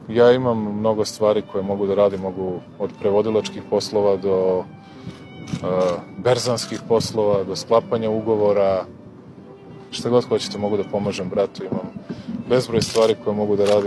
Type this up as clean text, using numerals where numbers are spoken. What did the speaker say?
Ja imam mnogo stvari koje mogu da radim, mogu od prevodilačkih poslova do berzanskih poslova, do sklapanja ugovora, šta god hoćete mogu da pomažem bratu, imam bezbroj stvari koje mogu da radim.